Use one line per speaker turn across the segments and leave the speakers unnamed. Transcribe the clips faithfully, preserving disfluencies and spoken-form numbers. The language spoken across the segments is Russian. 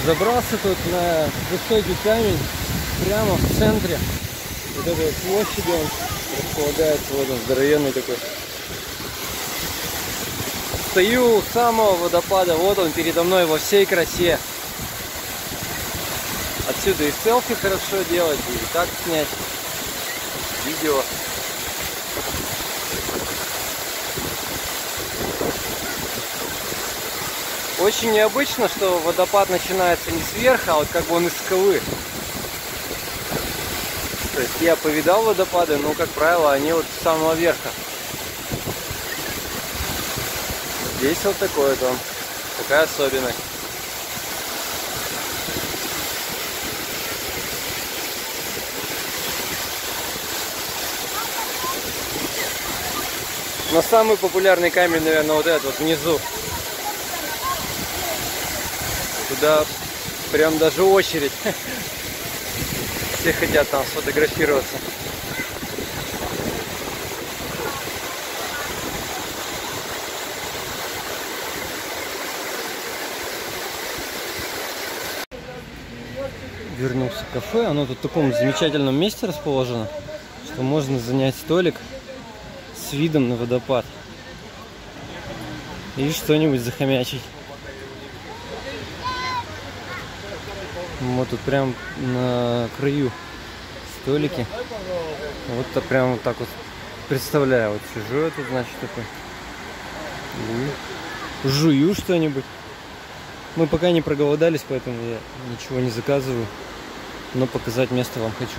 Забрался тут на высокий камень прямо в центре вот этой площади. Он располагается, вот он здоровенный такой. Стою у самого водопада, вот он передо мной во всей красе. Отсюда и селфи хорошо делать, и так снять видео. Очень необычно, что водопад начинается не сверху, а вот как бы он из скалы. То есть я повидал водопады, но, как правило, они вот с самого верха. Здесь вот такой вот он, такая особенность. Но самый популярный камень, наверное, вот этот вот внизу. Туда прям даже очередь. Все хотят там сфотографироваться. Вернулся в кафе. Оно тут в таком замечательном месте расположено, что можно занять столик с видом на водопад и что-нибудь захомячить. Вот тут прям на краю столики. Вот то прям вот так вот представляю. Вот сижу я тут, значит, такой. И жую что-нибудь. Мы пока не проголодались, поэтому я ничего не заказываю. Но показать место вам хочу.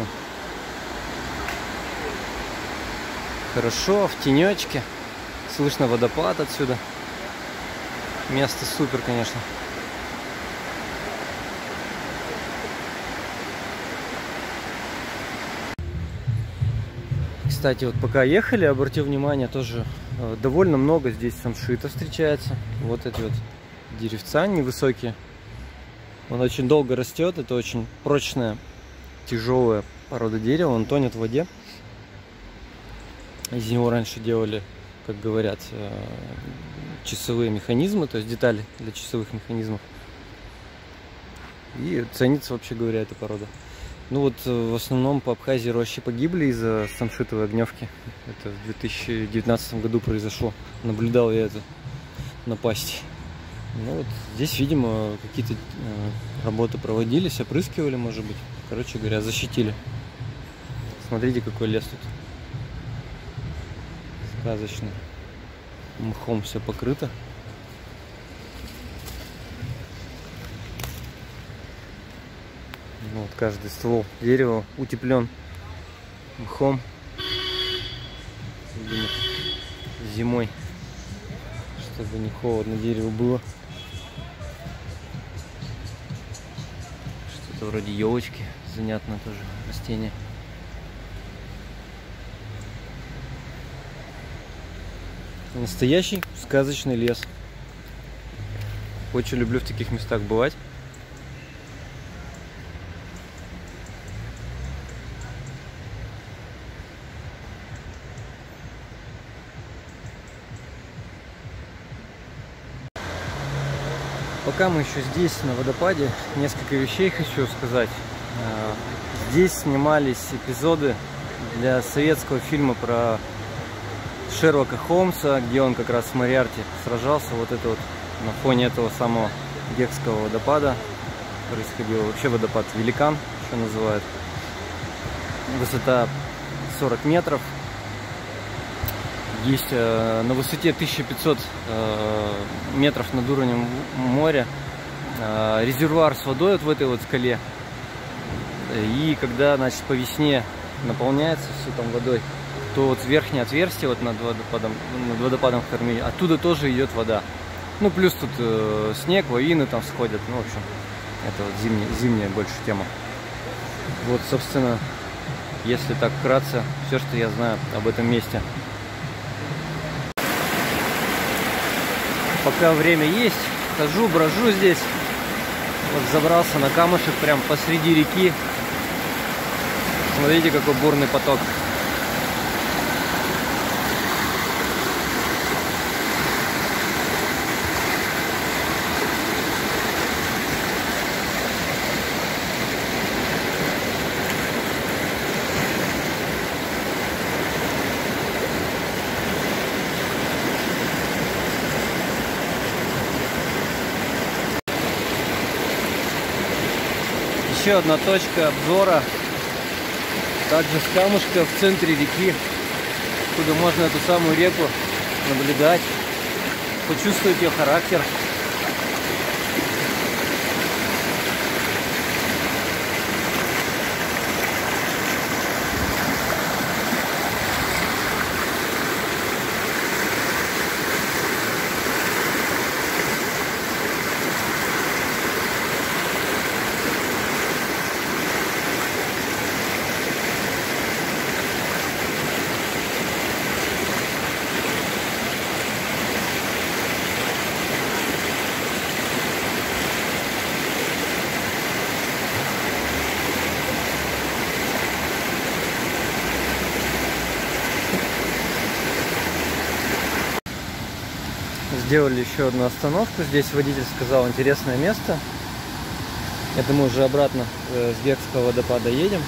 Хорошо, в тенечке. Слышно водопад отсюда. Место супер, конечно. Кстати, вот пока ехали, обратил внимание, тоже э, довольно много здесь самшита встречается. Вот эти вот деревца невысокие. Он очень долго растет, это очень прочная, тяжелая порода дерева, он тонет в воде. Из него раньше делали, как говорят, э, часовые механизмы, то есть детали для часовых механизмов. И ценится, вообще говоря, эта порода. Ну вот в основном по Абхазии рощи погибли из-за самшитовой огневки. Это в две тысячи девятнадцатом году произошло. Наблюдал я это напасть. Ну вот здесь, видимо, какие-то э, работы проводились, опрыскивали, может быть. Короче говоря, защитили. Смотрите, какой лес тут. Сказочный. Мхом все покрыто. Вот каждый ствол дерева утеплен мхом. Видимо, зимой, чтобы не холодно дереву было. Что-то вроде елочки, занятное тоже растение. Настоящий сказочный лес. Очень люблю в таких местах бывать. Пока мы еще здесь, на водопаде, несколько вещей хочу сказать. Здесь снимались эпизоды для советского фильма про Шерлока Холмса, где он как раз с Мориарти сражался. Вот это вот на фоне этого самого Гекского водопада происходило. Вообще водопад Великан еще называют. Высота сорок метров. Есть э, на высоте тысяча пятьсот э, метров над уровнем моря э, резервуар с водой вот в этой вот скале. И когда, значит, по весне наполняется все там водой, то вот верхнее отверстие вот над водопадом, над водопадом в Хармине, оттуда тоже идет вода. Ну плюс тут э, снег, лавины там сходят. Ну в общем, это вот зимняя, зимняя больше тема. Вот, собственно, если так вкратце, все, что я знаю об этом месте. Пока время есть, хожу, брожу здесь. Вот забрался на камушек прям посреди реки. Смотрите, какой бурный поток. еще одна точка обзора. Также с камушка в центре реки, откуда можно эту самую реку наблюдать, почувствовать ее характер. Сделали еще одну остановку. Здесь водитель сказал, интересное место. Это мы уже обратно с Гекского водопада едем.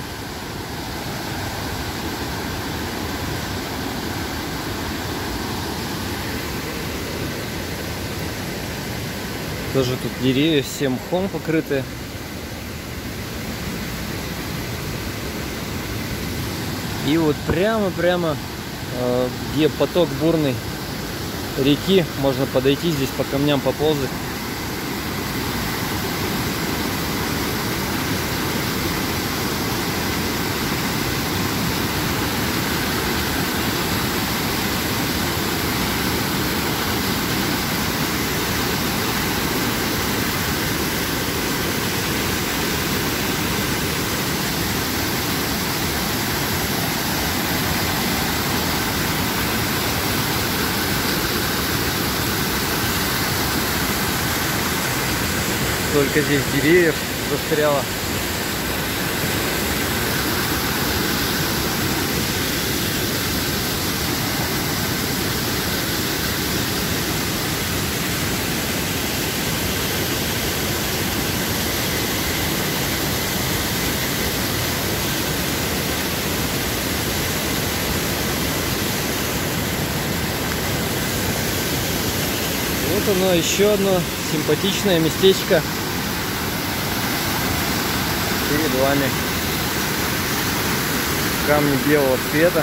Тоже тут деревья все мхом покрыты. И вот прямо-прямо, где поток бурный реки, можно подойти здесь по камням поползать. Только здесь деревьев застряло. Вот оно, еще одно симпатичное местечко перед вами. Камни белого цвета.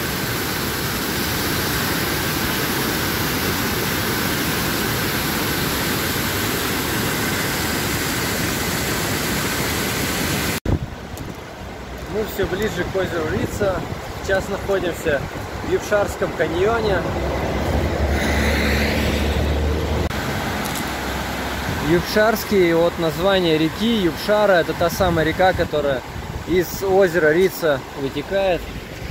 Мы все ближе к озеру Рица. Сейчас находимся в Юбшарском каньоне. Юбшарский от названия реки. Юбшара — это та самая река, которая из озера Рица вытекает.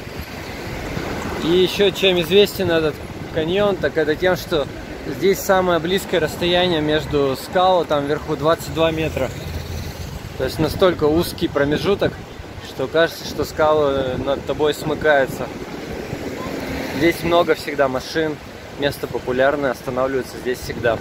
И еще чем известен этот каньон, так это тем, что здесь самое близкое расстояние между скал, там вверху двадцать два метра. То есть настолько узкий промежуток, что кажется, что скалы над тобой смыкаются. Здесь много всегда машин, место популярное, останавливаются здесь всегда.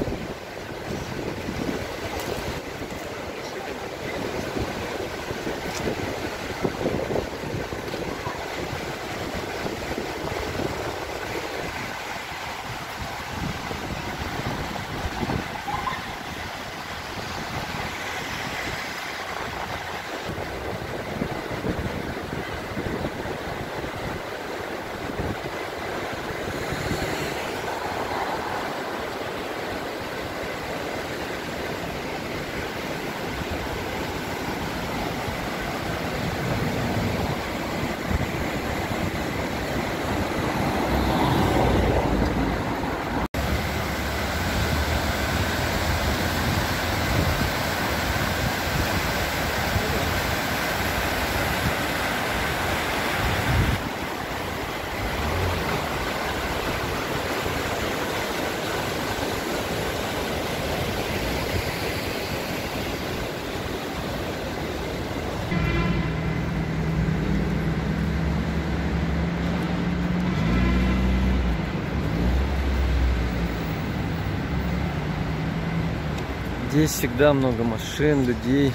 Здесь всегда много машин, людей.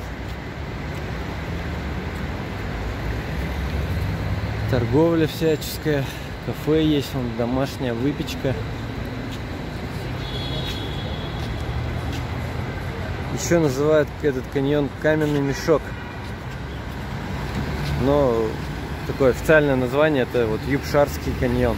Торговля всяческая. Кафе есть, вон домашняя выпечка. Еще называют этот каньон Каменный мешок. Но такое официальное название — это вот Юбшарский каньон.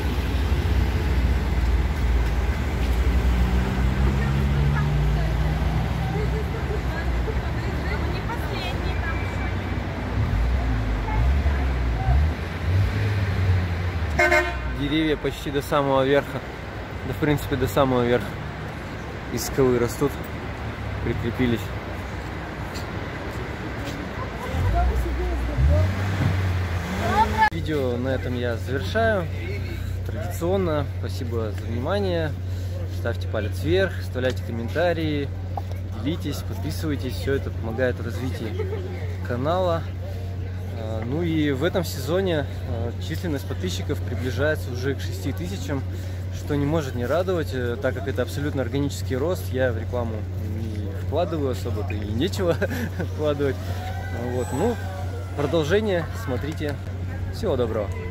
Деревья почти до самого верха, да в принципе до самого верха из скалы растут, прикрепились. Видео на этом я завершаю. Традиционно спасибо за внимание. Ставьте палец вверх, оставляйте комментарии, делитесь, подписывайтесь. Все это помогает развитию канала. Ну и в этом сезоне численность подписчиков приближается уже к шести тысячам, что не может не радовать, так как это абсолютно органический рост. Я в рекламу не вкладываю особо-то и нечего вкладывать. Вот. Ну, продолжение смотрите. Всего доброго.